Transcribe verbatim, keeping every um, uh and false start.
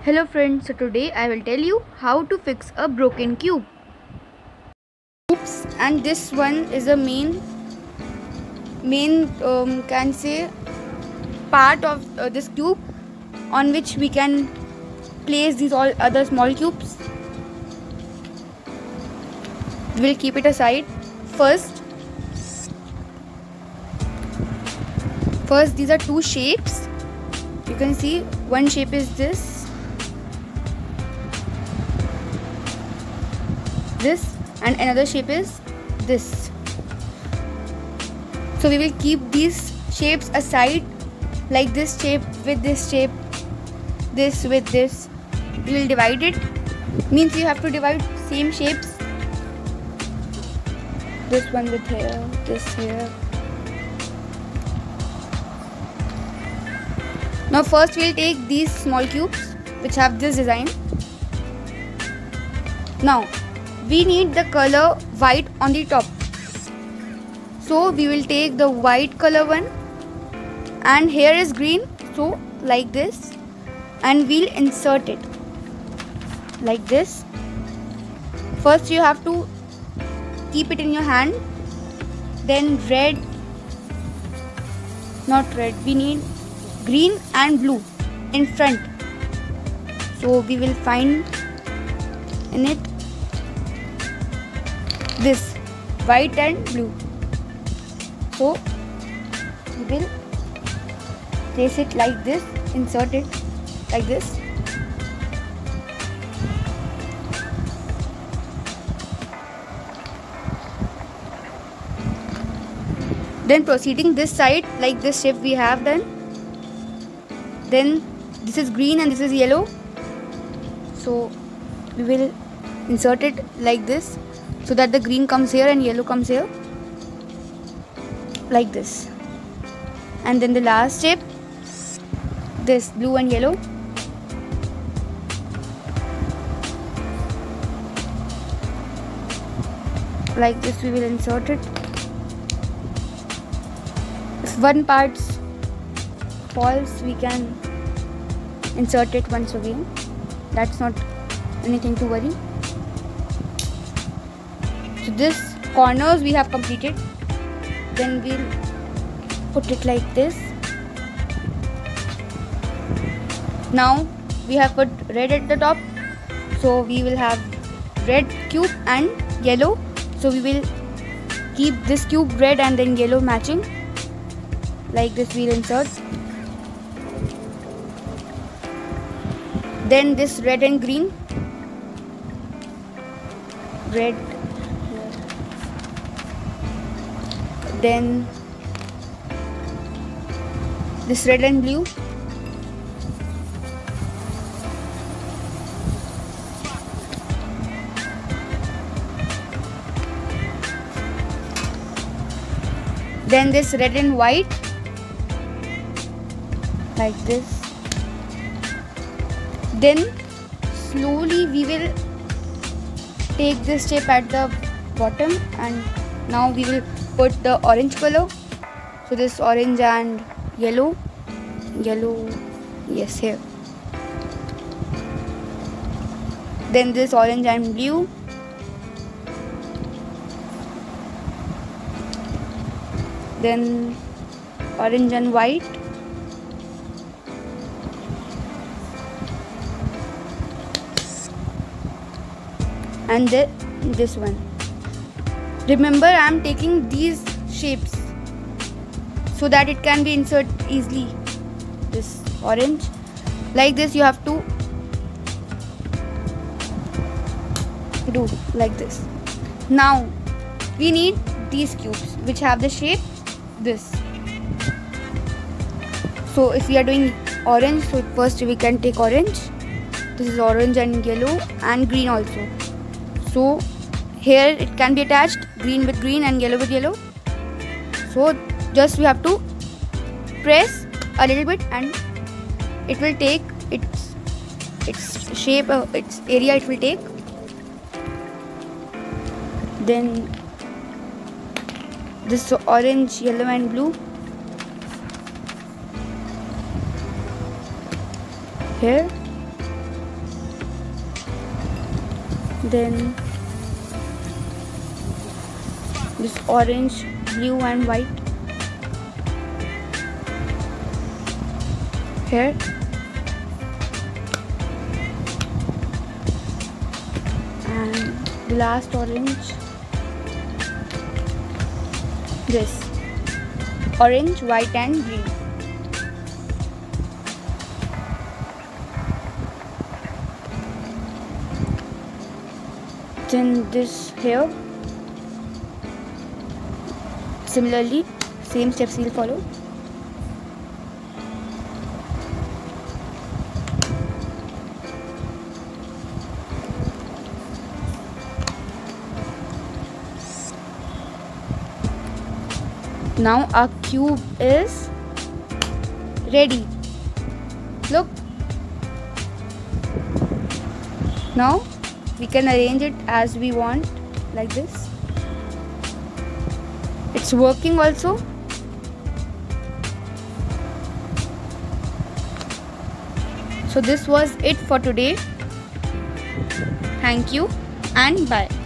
Hello friends, so today I will tell you how to fix a broken cube. Oops, and this one is a main main um, can say part of uh, this cube on which we can place these all other small cubes. We'll keep it aside. First, first these are two shapes. You can see one shape is this. This and another shape is this. So we will keep these shapes aside, like this shape with this shape, this with this. We will divide it. Means you have to divide same shapes. This one with here, this here. Now first we will take these small cubes which have this design. Now we need the color white on the top. So we will take the white color one, and here is green, so like this, and we'll insert it like this. First you have to keep it in your hand, then red, not red, we need green and blue in front. So we will find in it this white and blue. So we will place it like this, insert it like this. Then proceeding this side, like this shape we have done. Then this is green and this is yellow. So we will insert it like this, so that the green comes here and yellow comes here, like this. And then the last shape, this blue and yellow. Like this we will insert it. If one part falls, we can insert it once again. That's not anything to worry. So this corners we have completed. Then we'll put it like this. Now we have put red at the top, so we will have red cube and yellow. So we will keep this cube red and then yellow matching. Like this we'll insert. Then this red and green. Red. Then this red and blue. Then this red and white, like this. Then slowly we will take this shape at the bottom, and now we will put the orange color. So this orange and yellow, yellow, yes, here. Then this orange and blue. Then orange and white. And then this one. Remember, I am taking these shapes so that it can be inserted easily. This orange, like this you have to do like this. Now we need these cubes which have the shape this. So if we are doing orange, so first we can take orange. This is orange and yellow and green also. So here it can be attached, green with green and yellow with yellow. So just we have to press a little bit and it will take its its shape, uh, its area it will take. Then this orange, yellow and blue. Here then this orange, blue and white here, and the last orange, this orange, white and green. Then this here, similarly same steps we'll follow. Now our cube is ready. Look. Now we can arrange it as we want, like this. It's working also. So this was it for today. Thank you and bye.